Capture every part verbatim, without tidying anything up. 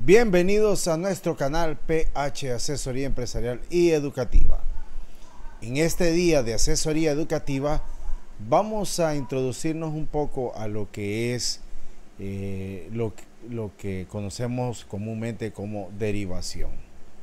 Bienvenidos a nuestro canal P H Asesoría Empresarial y Educativa. En este día de asesoría educativa vamos a introducirnos un poco a lo que es eh, lo, lo que conocemos comúnmente como derivación.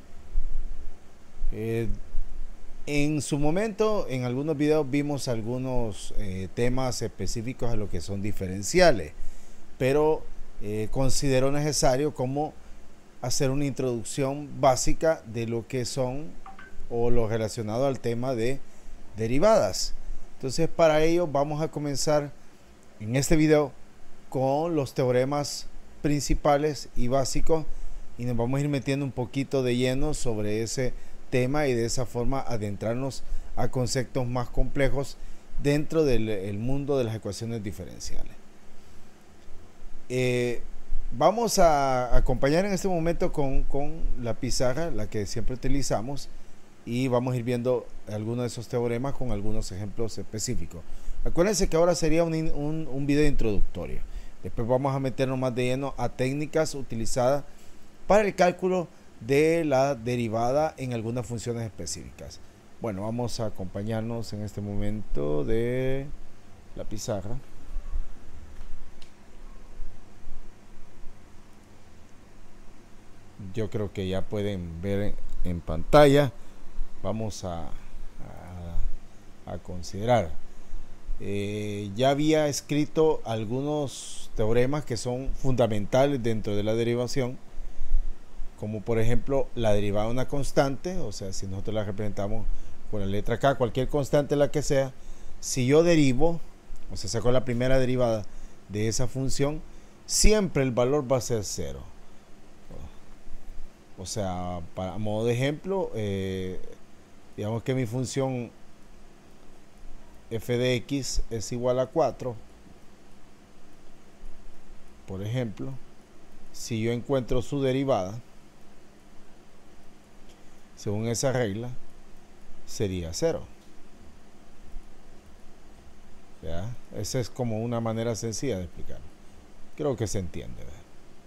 Eh, en su momento, en algunos videos vimos algunos eh, temas específicos a lo que son diferenciales, pero eh, considero necesario como hacer una introducción básica de lo que son o lo relacionado al tema de derivadas. Entonces, para ello vamos a comenzar en este video con los teoremas principales y básicos y nos vamos a ir metiendo un poquito de lleno sobre ese tema y de esa forma adentrarnos a conceptos más complejos dentro del el mundo de las ecuaciones diferenciales. Eh, Vamos a acompañar en este momento con, con la pizarra, la que siempre utilizamos, y vamos a ir viendo algunos de esos teoremas con algunos ejemplos específicos. Acuérdense que ahora sería un, un, un video introductorio. Después vamos a meternos más de lleno a técnicas utilizadas para el cálculo de la derivada en algunas funciones específicas. Bueno, vamos a acompañarnos en este momento de la pizarra. Yo creo que ya pueden ver en pantalla. Vamos a, a, a considerar. Eh, ya había escrito algunos teoremas que son fundamentales dentro de la derivación, como por ejemplo la derivada de una constante. O sea, si nosotros la representamos con la letra K, cualquier constante la que sea, si yo derivo, o sea, saco la primera derivada de esa función, siempre el valor va a ser cero. O sea, para modo de ejemplo, eh, digamos que mi función f de x es igual a cuatro. Por ejemplo, si yo encuentro su derivada, según esa regla, sería cero. ¿Ya? Esa es como una manera sencilla de explicarlo. Creo que se entiende, ¿verdad?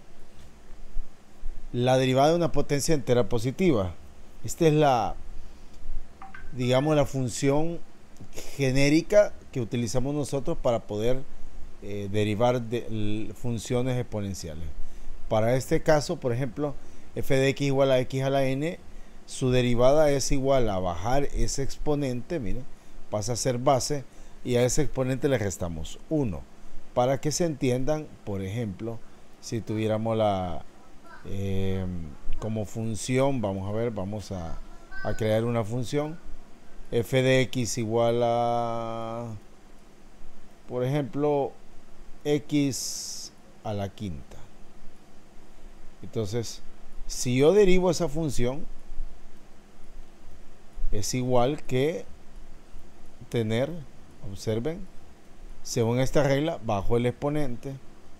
La derivada de una potencia entera positiva. Esta es la, digamos, la función genérica que utilizamos nosotros para poder eh, derivar de funciones exponenciales. Para este caso, por ejemplo, f de x igual a x a la n, su derivada es igual a bajar ese exponente, miren, pasa a ser base, y a ese exponente le restamos uno. Para que se entiendan, por ejemplo, si tuviéramos la Eh, como función, vamos a ver, vamos a, a crear una función f de x igual a, por ejemplo, x a la quinta. Entonces, si yo derivo esa función, es igual que tener, observen, según esta regla, bajo el exponente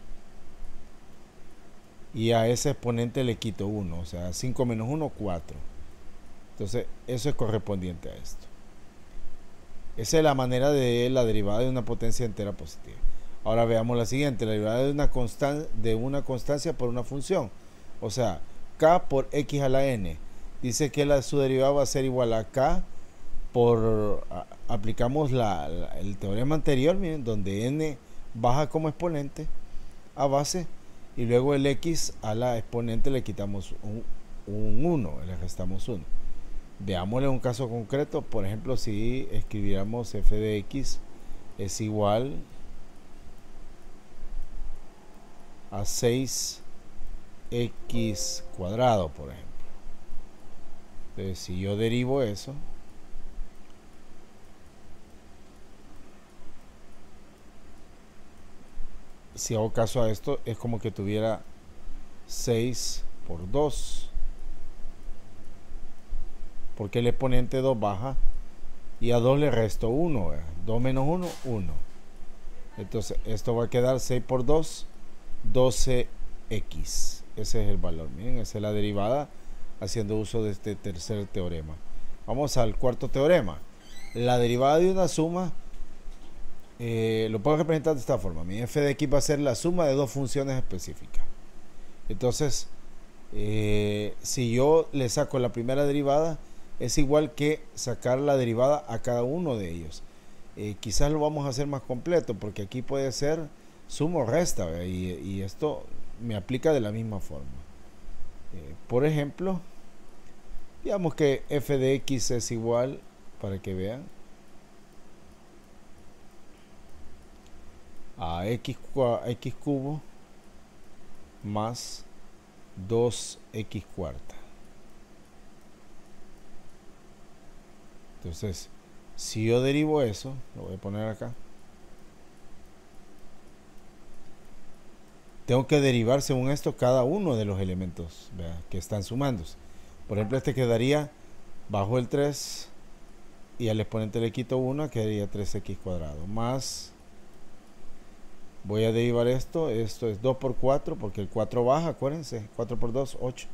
y a ese exponente le quito uno, o sea, cinco menos uno, cuatro. Entonces, eso es correspondiente a esto. Esa es la manera de la derivada de una potencia entera positiva. Ahora veamos la siguiente, la derivada de una, constan de una constancia por una función. O sea, k por x a la n. Dice que la, su derivada va a ser igual a k por... A, aplicamos la, la, el teorema anterior, miren, donde n baja como exponente a base, y luego el x a la exponente le quitamos un, un uno, le restamos uno. Veámosle un caso concreto. Por ejemplo, si escribiéramos f de x es igual a seis x cuadrado, por ejemplo. Entonces, si yo derivo eso, si hago caso a esto, es como que tuviera seis por dos, porque el exponente dos baja y a dos le resto uno, ¿verdad? dos menos uno, uno. Entonces esto va a quedar seis por dos, doce x. Ese es el valor. Miren, esa es la derivada haciendo uso de este tercer teorema. Vamos al cuarto teorema. La derivada de una suma Eh, lo puedo representar de esta forma. Mi f de x va a ser la suma de dos funciones específicas. Entonces, Eh, si yo le saco la primera derivada, es igual que sacar la derivada a cada uno de ellos. Eh, quizás lo vamos a hacer más completo, porque aquí puede ser suma o resta, y, y esto me aplica de la misma forma. Eh, por ejemplo, digamos que f de x es igual, para que vean, a x, a x cubo más dos x cuarta. Entonces, si yo derivo eso, lo voy a poner acá, tengo que derivar según esto cada uno de los elementos, ¿vea?, que están sumándose. Por ejemplo, este quedaría bajo el tres, y al exponente le quito uno, quedaría tres x cuadrado, más, voy a derivar esto, esto es dos por cuatro, porque el cuatro baja, acuérdense, cuatro por dos, ocho.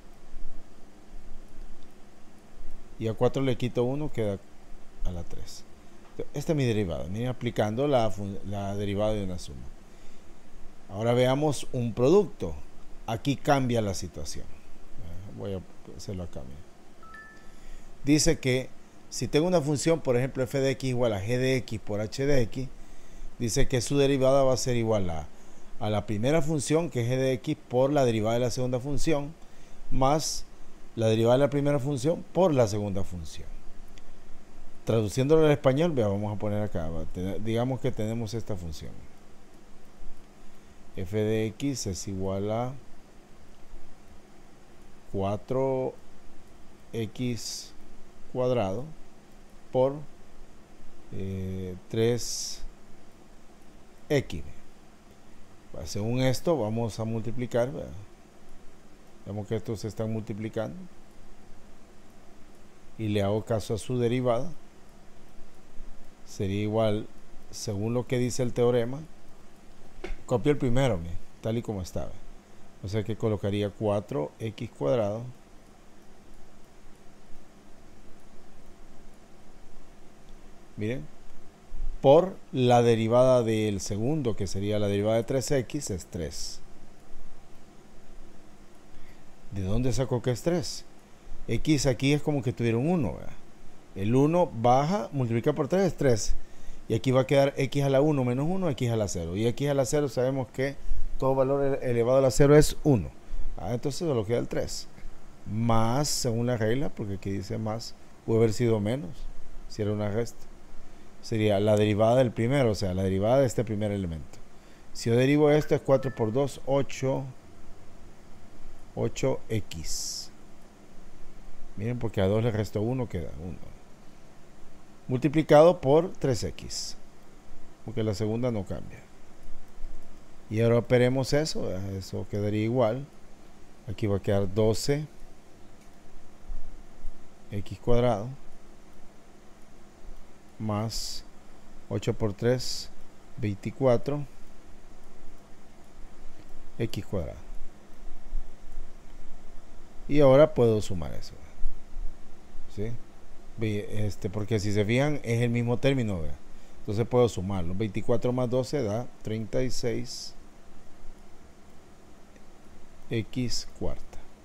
Y a cuatro le quito uno, queda a la tres. Esta es mi derivada, miren, aplicando la, la derivada de una suma. Ahora veamos un producto. Aquí cambia la situación. Voy a hacerlo acá. Miren. Dice que si tengo una función, por ejemplo, f de x igual a g de x por h de x, dice que su derivada va a ser igual a, a la primera función, que es g de x, por la derivada de la segunda función, más la derivada de la primera función por la segunda función. Traduciéndolo al español, vea, vamos a poner acá, digamos que tenemos esta función. F de x es igual a cuatro x cuadrado por eh, tres x. Según esto vamos a multiplicar, ¿verdad? Vemos que estos se están multiplicando y le hago caso a su derivada. Sería igual, según lo que dice el teorema, copio el primero, ¿ve?, tal y como estaba. O sea que colocaría cuatro x cuadrado miren, por la derivada del segundo, que sería la derivada de tres x, es tres. ¿De dónde sacó que es tres? X aquí es como que tuviera un uno, ¿verdad? El uno baja, multiplica por tres es tres. Y aquí va a quedar x a la uno menos uno, x a la cero. Y x a la cero sabemos que todo valor elevado a la cero es uno. Ah, entonces solo queda el tres. Más, según la regla, porque aquí dice más, puede haber sido menos, si era una resta. Sería la derivada del primero, o sea, la derivada de este primer elemento. Si yo derivo esto, es cuatro por dos, ocho. ocho x. Miren, porque a dos le resto uno, queda uno. Multiplicado por tres x, porque la segunda no cambia. Y ahora operemos eso, eso quedaría igual. Aquí va a quedar doce x cuadrado más ocho por tres, veinticuatro x cuadrado. Y ahora puedo sumar eso, ¿sí? Este, porque si se fijan es el mismo término, ¿verdad? Entonces puedo sumarlo. veinticuatro más doce da treinta y seis x cuarta.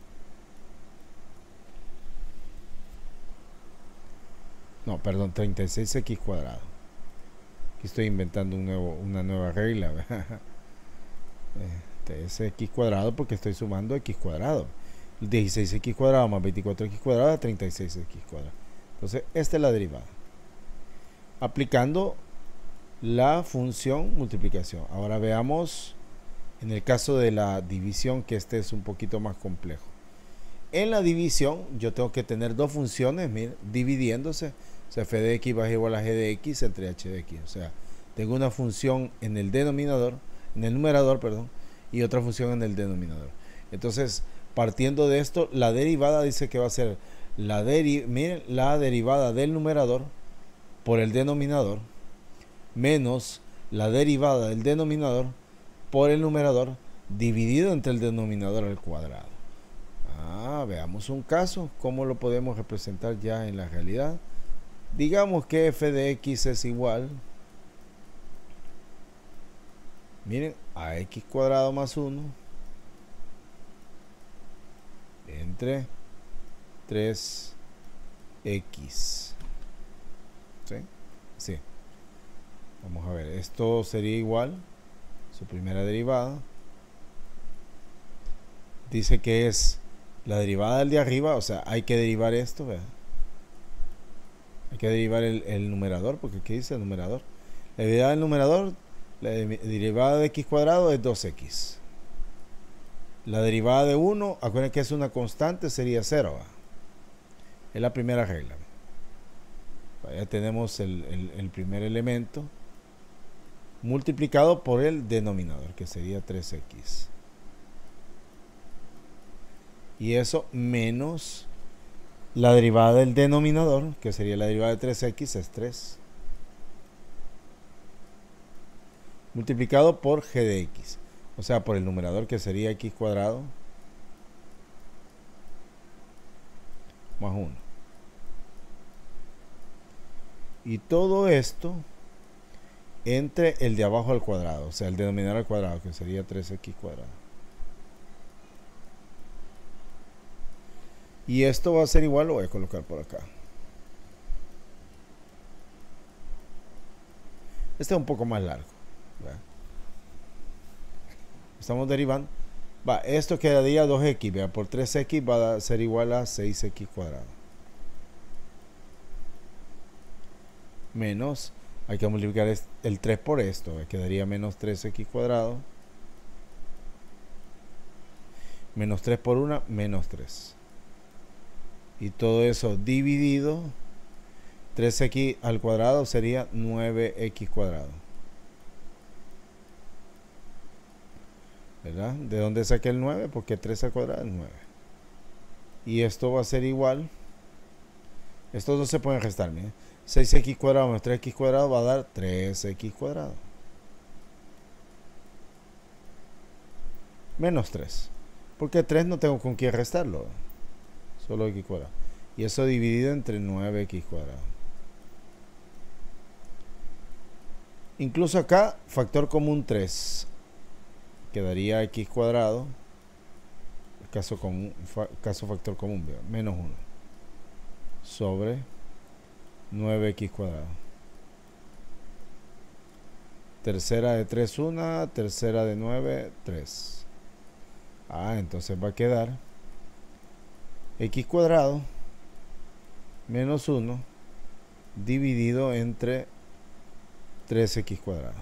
No, perdón, treinta y seis x cuadrado. Aquí estoy inventando un nuevo, una nueva regla, ¿verdad? Este es x cuadrado porque estoy sumando x cuadrado. dieciséis x cuadrado más veinticuatro x cuadrado da treinta y seis x cuadrado. Entonces, esta es la derivada. Aplicando la función multiplicación. Ahora veamos en el caso de la división, que este es un poquito más complejo. En la división, yo tengo que tener dos funciones, miren, dividiéndose. O sea, f de x va a ser igual a g de x entre h de x. O sea, tengo una función en el denominador, en el numerador, perdón, y otra función en el denominador. Entonces, partiendo de esto, la derivada dice que va a ser la, deri miren, la derivada del numerador por el denominador menos la derivada del denominador por el numerador dividido entre el denominador al cuadrado. Ah, veamos un caso, cómo lo podemos representar ya en la realidad. Digamos que f de x es igual, miren, a x cuadrado más uno. entre tres equis. ¿Sí? Sí. Vamos a ver, esto sería igual, su primera derivada. Dice que es la derivada del de arriba, o sea, hay que derivar esto, ¿verdad? Hay que derivar el, el numerador, porque aquí dice el numerador. La derivada del numerador, la derivada de x cuadrado es dos equis. La derivada de uno, acuérdense que es una constante, sería cero. ¿Va? Es la primera regla. Ya tenemos el, el, el primer elemento multiplicado por el denominador, que sería tres equis. Y eso menos la derivada del denominador, que sería la derivada de tres equis, es tres. Multiplicado por g de x. O sea, por el numerador, que sería x cuadrado más uno. Y todo esto entre el de abajo al cuadrado, o sea, el denominador al cuadrado, que sería tres equis cuadrado. Y esto va a ser igual, lo voy a colocar por acá. Este es un poco más largo. ¿Verdad? Estamos derivando. Va, esto quedaría dos equis, ¿verdad? Por tres equis va a ser igual a seis equis cuadrado. Menos, hay que multiplicar el tres por esto, ¿verdad? Quedaría menos tres equis cuadrado. Menos tres por uno, menos tres. Y todo eso dividido, tres equis al cuadrado sería nueve equis cuadrado. ¿Verdad? ¿De dónde saqué el nueve? Porque tres al cuadrado es nueve. Y esto va a ser igual. Estos dos se pueden restar. Miren. seis equis cuadrado menos tres equis cuadrado va a dar tres equis cuadrado. Menos tres. Porque tres no tengo con qué restarlo. Solo x cuadrado. Y eso dividido entre nueve equis cuadrado. Incluso acá, factor común tres. Quedaría x cuadrado. Caso, común, fa, caso factor común. Menos uno. Sobre nueve equis cuadrado. Tercera de tres, una. Tercera de nueve, tres. Ah, entonces va a quedar x cuadrado menos uno dividido entre tres equis cuadrado.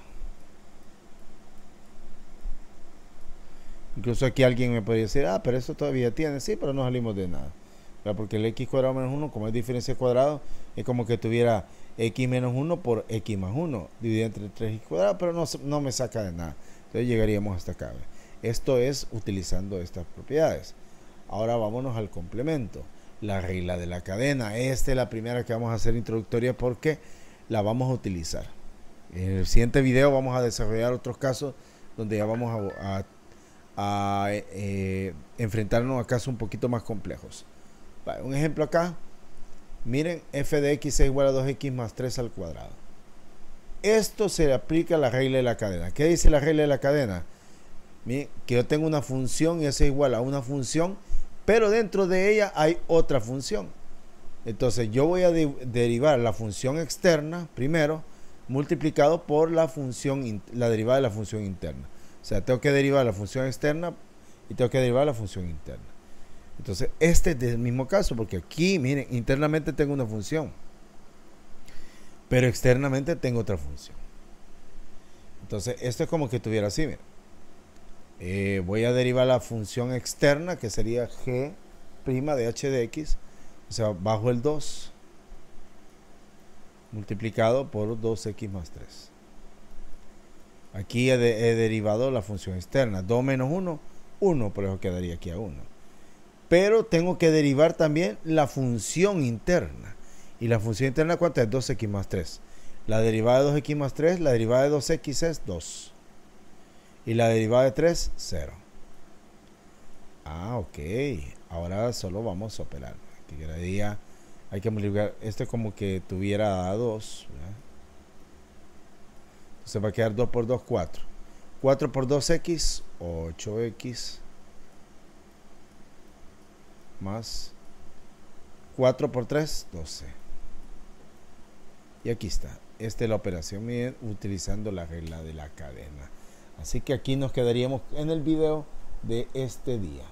Incluso aquí alguien me podría decir, ah, pero eso todavía tiene. Sí, pero no salimos de nada. ¿Verdad? Porque el x cuadrado menos uno, como es diferencia de cuadrado, es como que tuviera x menos uno por x más uno dividido entre tres equis cuadrado, pero no, no me saca de nada. Entonces llegaríamos hasta acá. ¿Verdad? Esto es utilizando estas propiedades. Ahora vámonos al complemento. La regla de la cadena. Esta es la primera que vamos a hacer introductoria porque la vamos a utilizar. En el siguiente video vamos a desarrollar otros casos donde ya vamos a, a, a eh, enfrentarnos a casos un poquito más complejos. Vale, un ejemplo acá. Miren, f de x es igual a dos equis más tres al cuadrado. Esto se le aplica a la regla de la cadena. ¿Qué dice la regla de la cadena? Miren, que yo tengo una función y eso es igual a una función, pero dentro de ella hay otra función. Entonces yo voy a de derivar la función externa primero, multiplicado por la función, la derivada de la función interna. O sea, tengo que derivar la función externa y tengo que derivar la función interna. Entonces este es del mismo caso, porque aquí, miren, internamente tengo una función, pero externamente tengo otra función. Entonces esto es como que tuviera así, miren. Eh, voy a derivar la función externa, que sería g' de h de x, o sea, bajo el dos, multiplicado por dos equis más tres. Aquí he, de, he derivado la función externa, dos menos uno, uno, por eso quedaría aquí a uno. Pero tengo que derivar también la función interna. ¿Y la función interna cuánto es? dos equis más tres. La derivada de dos equis más tres, la derivada de dos equis es dos. Y la derivada de tres, cero. Ah, ok. Ahora solo vamos a operar. Aquí quedaría, hay que multiplicar. Esto es como que tuviera dos. ¿Verdad? Entonces va a quedar dos por dos, cuatro. cuatro por dos equis, ocho equis. más cuatro por tres, doce. Y aquí está. Esta es la operación, miren, utilizando la regla de la cadena. Así que aquí nos quedaríamos en el video de este día.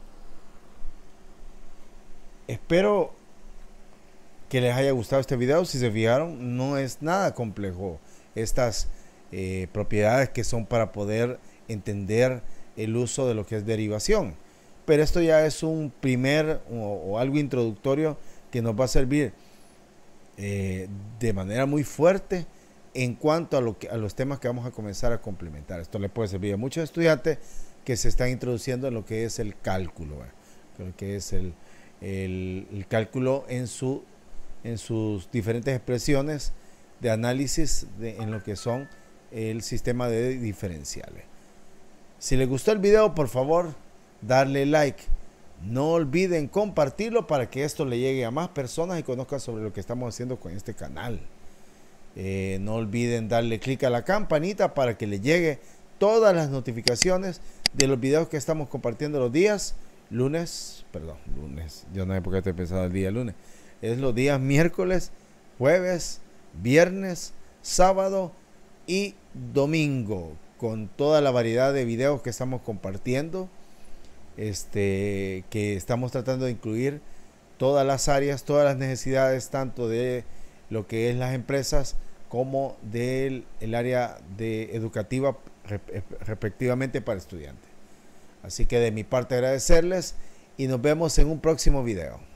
Espero que les haya gustado este video. Si se fijaron, no es nada complejo estas eh, propiedades que son para poder entender el uso de lo que es derivación. Pero esto ya es un primer o, o algo introductorio que nos va a servir eh, de manera muy fuerte en cuanto a, lo que, a los temas que vamos a comenzar a complementar. Esto le puede servir a muchos estudiantes que se están introduciendo en lo que es el cálculo, ¿eh? Lo que es el, el, el cálculo en, su, en sus diferentes expresiones de análisis de, en lo que son el sistema de diferenciales. Si les gustó el video, por favor, darle like. No olviden compartirlo para que esto le llegue a más personas y conozcan sobre lo que estamos haciendo con este canal. Eh, no olviden darle clic a la campanita para que le llegue todas las notificaciones de los videos que estamos compartiendo los días lunes, perdón, lunes, yo no sé por qué estoy pensando el día lunes, es los días miércoles, jueves, viernes, sábado y domingo, con toda la variedad de videos que estamos compartiendo, este, que estamos tratando de incluir todas las áreas, todas las necesidades, tanto de lo que es las empresas como del el área de educativa respectivamente para estudiantes. Así que de mi parte agradecerles y nos vemos en un próximo video.